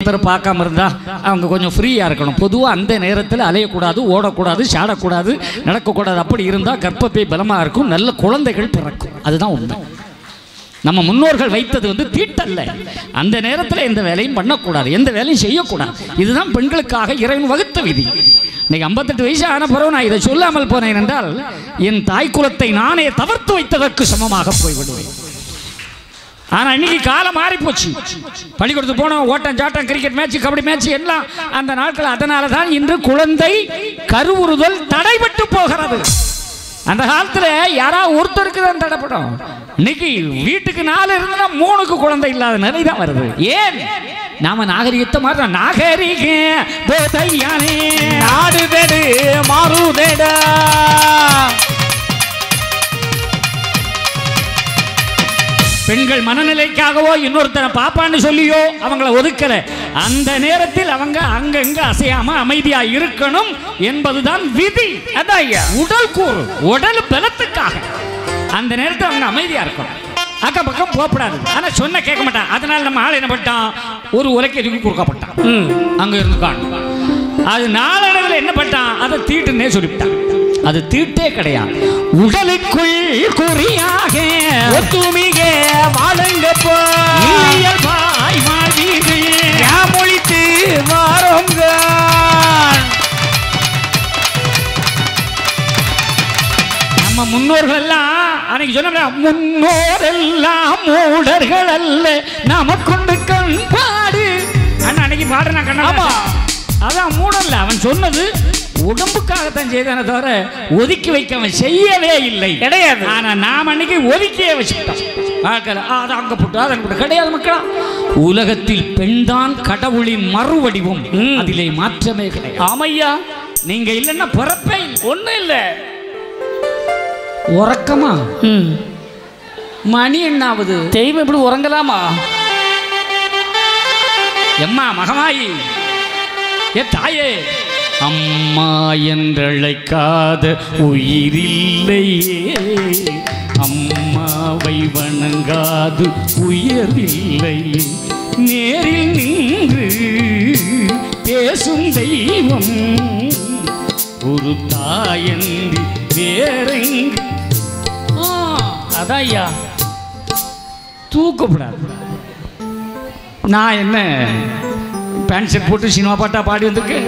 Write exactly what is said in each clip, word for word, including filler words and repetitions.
ஒருத்தர் பார்க்காம இருந்தா அவங்க கொஞ்சம் ஃப்ரீயா இருக்கணும். பொதுவாக அந்த நேரத்தில் அலையக்கூடாது, ஓடக்கூடாது, சாடக்கூடாது, நடக்கக்கூடாது. அப்படி இருந்தால் கர்ப்பப்பை பலமாக இருக்கும், நல்ல குழந்தைகள் பிறக்கும். அதுதான் உண்மை. நம்ம முன்னோர்கள் வைத்தது வந்து தீட்டல்ல. அந்த நேரத்தில் எந்த வேலையும் பண்ணக்கூடாது, எந்த வேலையும் செய்யக்கூடாது. இதுதான் பெண்களுக்காக இறைவன் வகுத்த விதி. இன்னைக்கு ஐம்பத்தெட்டு வயசு ஆன பிறகு நான் இதை சொல்லாமல் போனேன் என்றால் என் தாய் குலத்தை நானே தவிர்த்து வைத்ததற்கு சமமாக போய்விடுவேன். ஆனா இன்னைக்கு காலம் மாறி போச்சு. பள்ளிக்கூடத்துக்கு போனோம், ஓட்டம் சாட்டம், கிரிக்கெட் மேட்ச், கபடி மேட்ச் எல்லாம் அந்த நாட்கள். அதனால தான் இன்று குழந்தை கருவுறுதல் தடைபட்டு போகிறது. அந்த காலத்துல யாராவது ஒருத்தருக்கு தான் தடைப்படும். இன்னைக்கு வீட்டுக்கு நாலு இருந்தா மூணுக்கு குழந்தை இல்லாத நிலை தான் வருது. ஏன்? நாம நாகரிகத்தை மாற்ற நாகரிக நாடு தேடு மாறுதேடா. பெண்கள் மனநிலைக்காகவோ இன்னொருத்தனை பாப்பான்னு சொல்லியோ அவங்கள ஒதுக்கல. அந்த நேரத்தில் அவங்க அங்கங்க அசையாம அமைதியா இருக்கணும் என்பதுதான் விதி. அதான் உடல் கூறு, உடல் பலத்துக்காக அந்த நேரத்தில் அவங்க அமைதியா இருக்கணும், அக்கம் பக்கம் போகப்படாது. ஆனா சொன்ன கேட்க மாட்டான். அதனால நம்ம ஆள் என்ன பட்டான், ஒரு உலக்கை எதுக்கு கொடுக்கப்பட்டான், அங்க இருந்து காணும். அது நாளடைவில் என்ன பட்டான், அதை தீட்டுன்னே சொல்லிவிட்டான். அது தீட்டே கிடையாது. உடலுக்குள் குறியாக ஒத்துமிக வாழுங்கப்போ பாய் மாதீர்கள் யாமொழித்து வாரோங்க. நம்ம முன்னோர்கள் எல்லாம் அன்னைக்கு சொன்ன முன்னோர் எல்லாம் மூடர்கள் அல்ல நமக்குண்டு கண் பாடு அண்ணா அன்னைக்கு பாடுனா கண்ணா. அதான் மூடல்ல, அவன் சொன்னது உடம்புக்காகத்தான் செய்தானே தவிர ஒதுக்கி வைக்க அவன் செய்யவே இல்லை, கிடையாது. ஆனா நாம் அன்னைக்கு ஒதுக்கியே வச்சுட்டோம். அதை அங்க போட்டு அதை போட்டு கிடையாது. மக்களா, உலகத்தில் பெண்தான் கடவுளின் மறு வடிவம், அதிலே மாற்றமே கிடையாது. ஆமையா, நீங்க இல்லைன்னா பிறப்பே ஒண்ணும் இல்லை. உறக்கமா மணி என்னாவது தெய்வம் எப்படி உறங்கலாமா? எம்மா மகமாயி, ஏ தாயே, அம்மா என்றழைக்காத உயிரில்லையே, அம்மாவை வணங்காது உயரில்லை, நேரில் நின்று பேசும் தெய்வம் ஒரு தாயன்றி வேறெங்கு. அதாய்யா தூக்கப்படாது. நான் என்ன பேண்ட் ஷர்ட் போட்டு சினிமா பாட்டா பாடி வந்திருக்கேன்?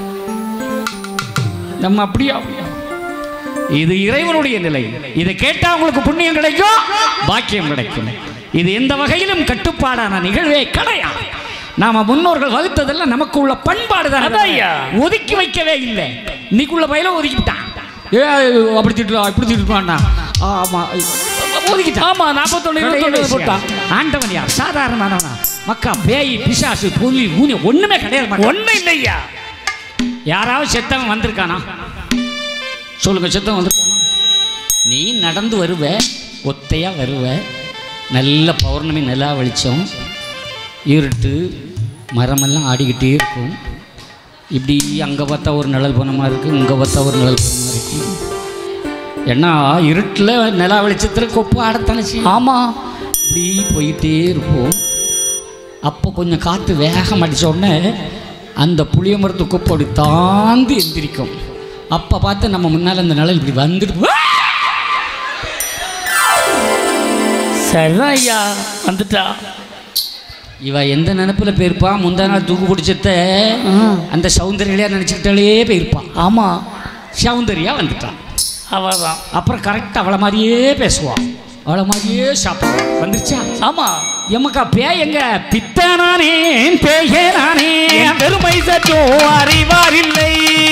நம்ம அப்படியா? இது இறைவனுடைய நிலை. இதை கேட்டா உங்களுக்கு புண்ணியம் கிடைக்கும், பாக்கியம் கிடைக்கும். இது எந்த வகையிலும் கட்டுப்பாடான நிகழ்வே கிடையாது. நாம முன்னோர்கள் வகுத்ததெல்லாம் நமக்கு உள்ள பண்பாடு தான். ஒதுக்கி வைக்கவே இல்லை. இன்னைக்குள்ள பயில ஒதுக்கிட்டான். ஏ அப்படி திட்டுலாம் இப்படி திட்டுவான்னா, ஆமா ஒதுக்கிட்டான். ஆமா நாற்பத்தொன்னு போட்டான். ஆண்டவன் யார்? சாதாரணமானவனா? மக்கா, பேய், பிசாசு, புலி, ஊனி ஒண்ணுமே கிடையாது. ஒண்ணு இல்லையா? யாராவது செத்தவன் வந்திருக்கானா? சொல்லுங்க, செத்தவன் வந்திருக்கானா? நீ நடந்து வருவ, ஒத்தையா வருவ, நல்ல பௌர்ணமி நிலா வெளிச்சம், இருட்டு, மரமெல்லாம் ஆடிக்கிட்டே இருக்கும். இப்படி அங்கே பார்த்தா ஒரு நிழல் போன மாதிரி இருக்குது, இங்கே பார்த்தா ஒரு நிழல் போன மாதிரி இருக்குது. ஏன்னா இருட்டில் நிலா வெளிச்சத்தில் கொப்பு ஆடத்தானே செய்யும். ஆமாம், இப்படி போயிட்டே இருப்போம். அப்போ கொஞ்சம் காற்று வேகம் அடித்த உடனே அந்த புளிய மரத்து கொப்பு அப்படி தாண்டி எந்திரிக்கும். அப்போ பார்த்து நம்ம முன்னால் அந்த நிழல் இப்படி வந்துட்டு, சரிதான் ஐயா வந்துட்டா. இவ எந்த நினைப்புல போயிருப்பான்? முந்தா நாள் தூக்கு பிடிச்சத அந்த சௌந்தர்யா நினைச்சுக்கிட்டாலே போயிருப்பான். ஆமா, சௌந்தர்யா வந்துட்டான். அவதான் அப்புறம் கரெக்டா அவளை மாதிரியே பேசுவான், அவளை மாதிரியே சாப்பிடுவான். வந்துருச்சா? ஆமா. எமக்கா பேய் எங்க? பித்தனானே பேயனானே பெருமை சற்றோ அறிவாரில்லை,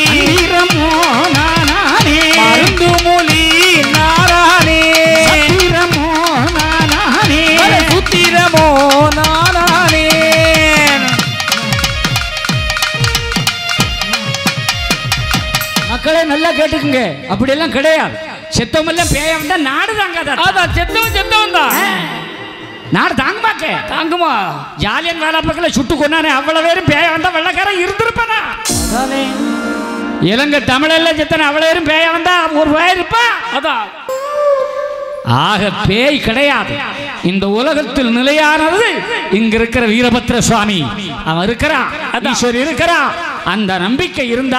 நானே மருந்து மொழி நாரானே சத்திரமோ நானே புத்திரமோ நானே. மக்களே நல்லா கேட்டுக்குங்க, அப்படியெல்லாம் கிடையாது. செத்தவெல்லாம் பேய வந்தா நாடு தாங்காத. அதான் செத்தவன் செத்தவன் தான், நாடு தாங்குமாக்க தாங்குமா? ஜாலியன் வேலை பக்கத்துல சுட்டு கொண்டானே அவ்வளவு பேரும் பேய வந்தா வெள்ளக்காரன் இருந்திருப்பானா? இலங்கை தமிழெல்லாம் செத்தன அவ்வளவு பேரும் பேய வந்தா ஒரு பேர் இருப்பா. அதான் ஆக பேய் கிடையாது. இந்த உலகத்தில் நிலையானது இங்க இருக்கிற வீரபத்ர சுவாமி அவன் இருக்கிறான், ஈஸ்வரி இருக்கிறான். அந்த நம்பிக்கை இருந்தா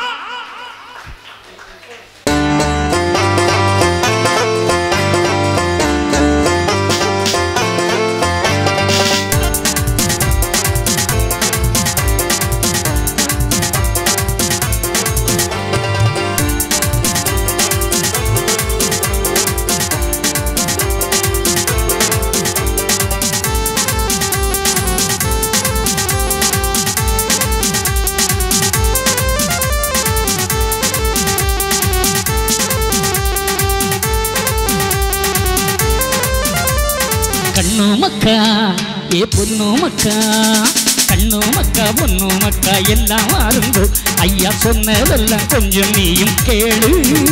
கண்ணு மக்கா ஏ பொண்ணு மக்கா, கண்ணு மக்கா பொண்ணு மக்கா எல்லாம் ஆறுங்கோ, ஐயா சொன்னதெல்லாம் கொஞ்சம் நீயும் கேளு.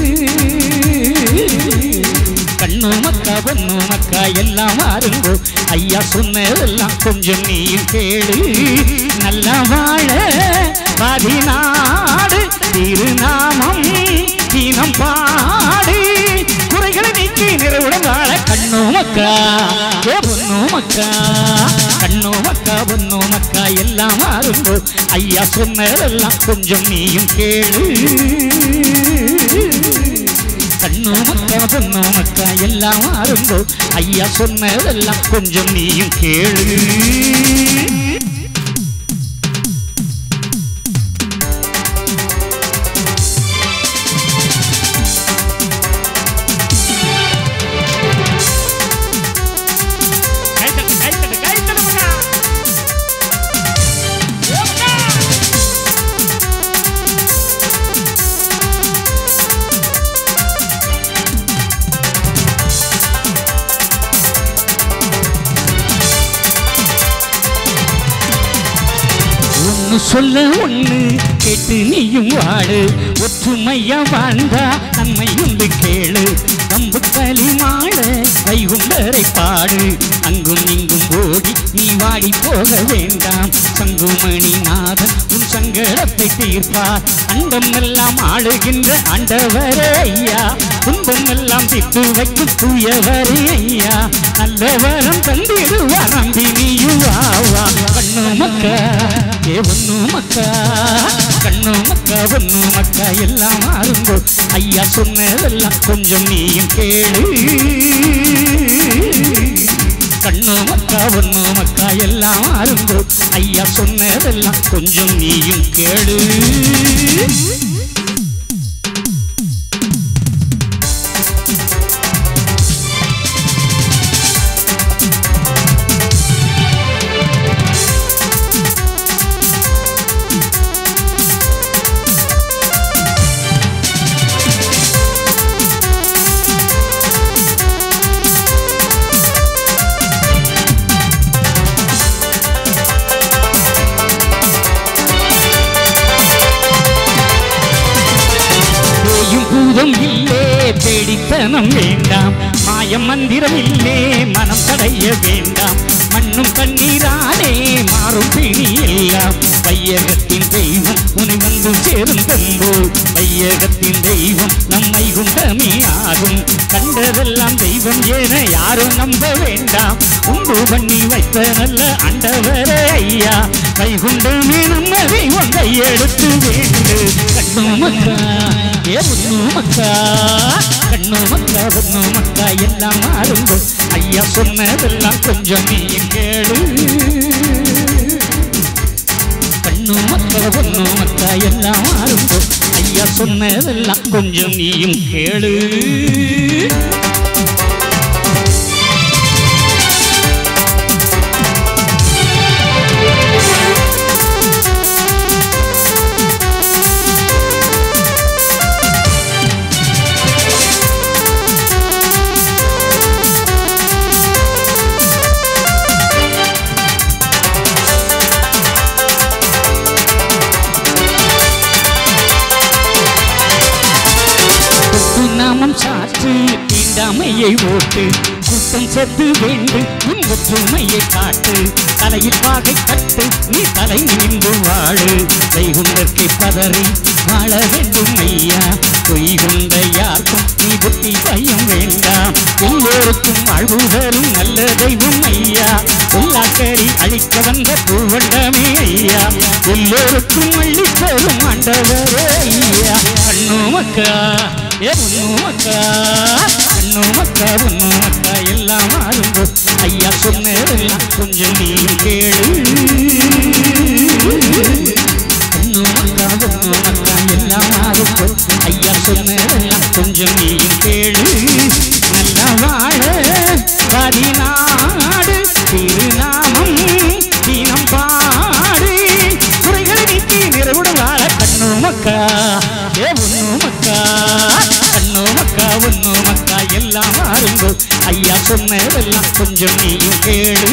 கண்ணு மக்கா பொண்ணு மக்கா எல்லாம் ஆறுங்கோ, ஐயா சொன்னதெல்லாம் கொஞ்சம் நீயும் கேளு. நல்லா வாழ பதினாடு திருநாமம் தினம் பாடு, குறைகளை நீக்கி நிறைவுடன் வாழ. கண்ணு மக்கா ஏ பொண்ணு மக்கா, கண்ணு மக்கா பொண்ணு மக்கா எல்லாம் ஆறுங்கோ, ஐயா சொன்னதெல்லாம் கொஞ்சம் நீயும் கேளு. கண்ணு மக்கா பொண்ணு மக்கா எல்லாம் ஆறுங்கோ, ஐயா சொன்னதெல்லாம் கொஞ்சம் நீயும் கேளு. சொல்ல ஒண்ணு கேட்டு நீயும் வாழு, ஒற்றுமையா வாழ்ந்தா நன்மை உண்டு கேளு. கம்பு களி மாட வைகுண்டரை பாடு, அங்கும் இங்கும் ஓடி நீ வாடி போக வேண்டாம். சங்குமணி நாதன் உன் சங்கடத்தை தீர்ப்பார், அண்டம் எல்லாம் ஆளுகின்ற ஆண்டவரே ஐயா, துன்பம் எல்லாம் திட்டு வைக்கும் தூயவரே ஐயா, நல்ல வரம் தந்திடுவா நம்பி நீயும் வாவா. கண்ணு மக்கா ஏ பொண்ணு மக்கா, கண்ணு மக்கா பொண்ணு மக்கா எல்லாம் ஆறுங்கோ, ஐயா சொன்னதெல்லாம் கொஞ்சம் நீயும் கேளு. கண்ணு மக்கா பொண்ணு மக்கா எல்லாம் ஆறுங்கோ, ஐயா சொன்னதெல்லாம் கொஞ்சம் நீயும் கேளு. இல்லே பேடித்தனம் வேண்டாம், மாயம் மந்திரம் இல்லே மனம் கடைய வேண்டாம். மண்ணும் கண்ணீரானே மாறும் பிணி எல்லாம், வையகத்தின் தெய்வம் உன்னை வந்து சேரும் தம்போ, வையகத்தின் தெய்வம் நம்மை குண்டமே ஆகும். கண்டதெல்லாம் தெய்வம் என யாரும் நம்ப வேண்டாம், உண்டு பண்ணி வைத்த நல்ல ஆண்டவரே ஐயா, வைகுண்டமே நம்ம தெய்வம் கையெடுத்து வேண்டு. கண்ணு மக்கா ஏ பொண்ணு மக்கா, கண்ணு மக்கா பொண்ணு மக்கா எல்லாம் ஆறுங்கோ, ஐயா சொன்னதெல்லாம் கொஞ்சம் நீயும் கேளு. கண்ணு மக்கா பொண்ணு மக்கா எல்லாம் ஆறுங்கோ, ஐயா சொன்னதெல்லாம் கொஞ்சம் நீயும் கேளு. நாமம் சாற்று தீண்டாமையை ஓட்டு, கூட்டம் செத்து வேண்டு உன் ஒற்றுமையை காட்டு. தலையில் வாகை கட்டு நீ தலை நின்று வாழு, வைகுண்டத்தை பதறி வாழ வேண்டும் ஐயா, பொய் கொண்ட யாருக்கும் நீ புத்தி பயம் வேண்டாம். எல்லோருக்கும் வாழ்வு தரும் நல்ல தெய்வம் ஐயா. எல்லாக்கறி அழிக்க வந்த பூவண்டமே ஐயா. எல்லோருக்கும் அள்ளி தரும் ஆண்டவரே ஐயா. கண்ணு மக்கா ஏ பொண்ணு மக்கா, கண்ணு மக்கா பொண்ணு மக்கா எல்லாம் மாறும்போ ஐயா சொன்னதெல்லாம் கொஞ்சம் நீயும் கேளு. கண்ணு மக்கா பொண்ணு மக்கா எல்லாம் மாறும்போ ஐயா சொன்னதெல்லாம் கொஞ்சம் நீயும் கேளு. நல்லா வாழ பதினாடு திருநாமம் தினம் பாடு குறைகளை நீக்கி நிறைவுடன் வாழ. கண்ணு மக்கா ஏ பொண்ணு மக்கா, கண்ணு மக்கா பொண்ணு மக்கா எல்லாம் மாறும்போ ஐயா சொன்னதெல்லாம் கொஞ்சம் நீயும் கேளு.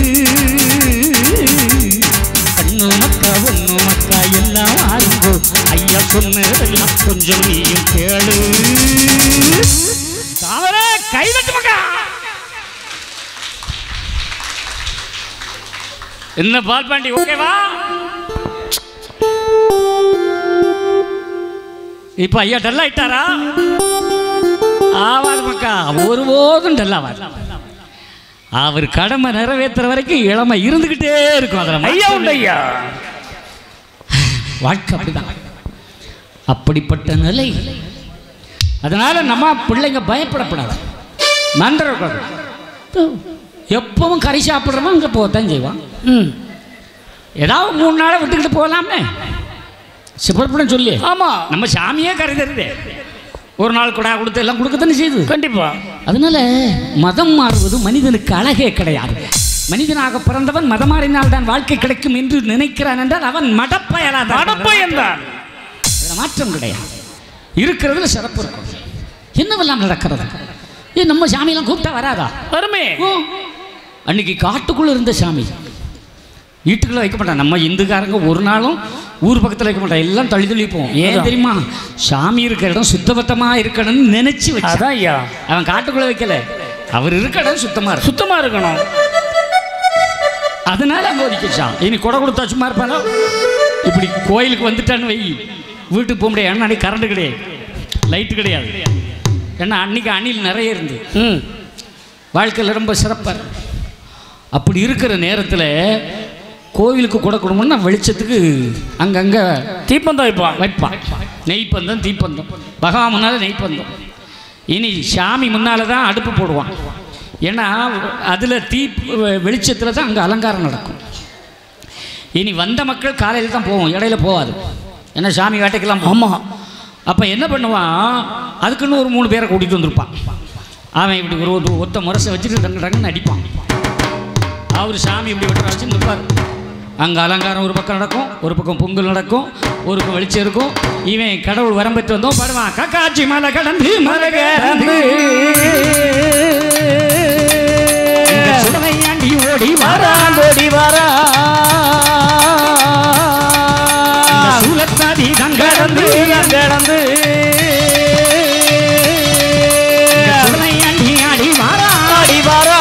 கண்ணு மக்கா பொண்ணு மக்கா எல்லாம் மாறும்போ ஐயா சொன்னதெல்லாம் கொஞ்சம் நீயும் கேளு. கைதட்டு மக்கா. என்ன பால் பாண்டி ஓகேவா? இப்ப ஐயா டல் ஆயிட்டாரா? ஆவாது மக்கா, ஒருபோதும் டல் ஆவாது. அவர் கடமை நிறைவேற்றுற வரைக்கும் இளமை இருந்துகிட்டே இருக்கும். அதில் ஐயா உண்டு ஐயா. வாழ்க்கை அப்படிதான், அப்படிப்பட்ட நிலை. அதனால நம்ம பிள்ளைங்க பயப்படப்படாது, நன்றக்கூடாது. எப்பவும் கறி சாப்பிட்றோமோ அங்கே போகத்தான் செய்வான். ம் ஏதாவது மூணு நாளை விட்டுக்கிட்டு போகலாமே சிப்படப்படம் சொல்லி. ஆமாம், நம்ம சாமியே கறி தருது. ஒரு நாள் கூட கொடுத்து எல்லாம் கொடுக்கத்தானே செய்யுது. கண்டிப்பாக. அதனால மதம் மாறுவது மனிதனுக்கு அழகே கிடையாது. மனிதனாக பிறந்தவன் மதம் மாறினால் தான் வாழ்க்கை கிடைக்கும் என்று நினைக்கிறான் என்றால் அவன் மடப்பயலா மடப்பயன் தான். மாற்றம் கிடையாது, இருக்கிறதுல சிறப்பு இருக்கும். என்னவெல்லாம் நடக்கிறது? ஏ நம்ம சாமியெல்லாம் கூப்பிட்டா வராதா? வருமே. அன்னைக்கு காட்டுக்குள்ளே இருந்த சாமி வீட்டுக்குள்ளே வைக்க மாட்டான். நம்ம இந்துக்காரங்க ஒரு நாளும் ஊர் பக்கத்தில் வைக்க மாட்டான், எல்லாம் தள்ளி தள்ளி போவோம். ஏன் தெரியுமா? சாமி இருக்கிற இடம் சுத்தபத்தமாக இருக்கணும்னு நினைச்சு வச்சாதான் ஐயா. அவன் காட்டுக்குள்ளே வைக்கல, அவர் இருக்க இடம் சுத்தமாக இருக்கு, சுத்தமாக இருக்கணும். அதனால அங்கே ஒதுக்கிச்சான். இனி கொடை கொடுத்தா சும்மா இருப்பானோ? இப்படி கோயிலுக்கு வந்துட்டான்னு வை, வீட்டுக்கு போக முடியாது. ஏன்னா அன்னைக்கு கரண்ட் கிடையாது, லைட்டு கிடையாது. ஏன்னா அன்னைக்கு அணில் நிறைய இருந்து ம் வாழ்க்கையில் ரொம்ப சிறப்பாக. அப்படி இருக்கிற நேரத்தில் கோவிலுக்கு கொடை கொடுக்கணும்னா வெளிச்சத்துக்கு அங்கங்கே தீப்பந்தம் வைப்பான் வைப்பான் நெய்ப்பந்தம் தீப்பந்தம். பகவான் முன்னால் நெய்ப்பந்தம். இனி சாமி முன்னால் தான் அடுப்பு போடுவான். ஏன்னா அதில் தீ வெளிச்சத்தில் தான் அங்கே அலங்காரம் நடக்கும். இனி வந்த மக்கள் காலையில் தான் போவோம், இடையில போகாது. ஏன்னா சாமி வேட்டைக்கெல்லாம். ஆமாம். அப்போ என்ன பண்ணுவான், அதுக்குன்னு ஒரு மூணு பேரை கூட்டிகிட்டு வந்திருப்பான். அவன் இப்படி ஒரு ஒத்த முரசை வச்சுட்டு டங்கு டங்குன்னு அடிப்பான். அவர் சாமி இப்படி வெட்டுற வச்சு நிற்பார். அங்கே அலங்காரம் ஒரு பக்கம் நடக்கும், ஒரு பக்கம் பொங்கல் நடக்கும், ஒரு பக்கம் வெளிச்சம் இருக்கும். இவன் கடவுள் வரம் பெற்று வந்தோம் பாடுவான். கக்காட்சி மலை கடந்து மலை கடந்து சுடலையாண்டி ஓடி வாரா ஓடி வாரா சூலத்தாதி தங்கடந்து கடந்து சுடலையாண்டி ஆடி வாரா ஆடி வாரா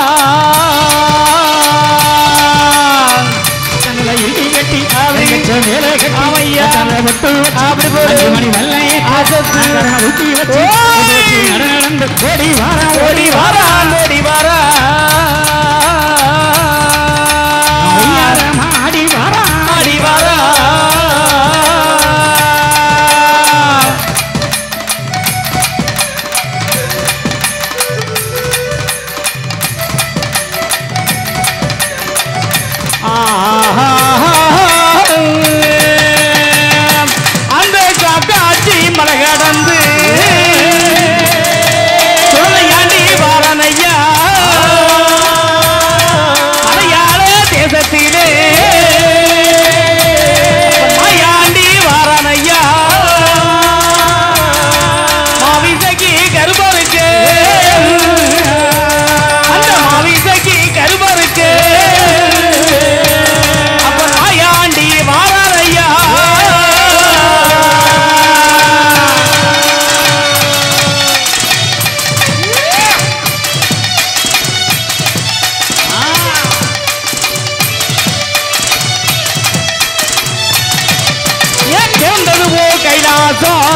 மணி வல்லையே ஊட்டி வச்சு நடந்து ஓடி வாரா ஓடி வாரா ஓடி வாரா ஆடி வாரா ஆடி வாரா. கைலாசம்